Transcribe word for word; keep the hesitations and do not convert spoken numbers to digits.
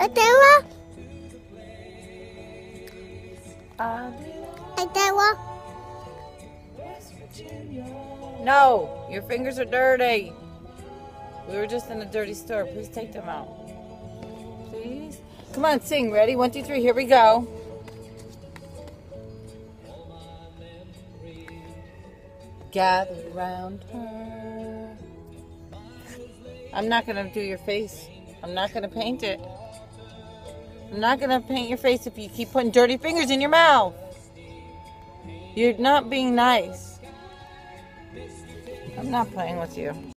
Adela? Uh, Adela? no, your fingers are dirty. We were just in a dirty store. Please take them out. Please. Come on, sing. Ready? One, two, three. Here we go. Gather round her. I'm not going to do your face. I'm not going to paint it. I'm not going to paint your face if you keep putting dirty fingers in your mouth. You're not being nice. I'm not playing with you.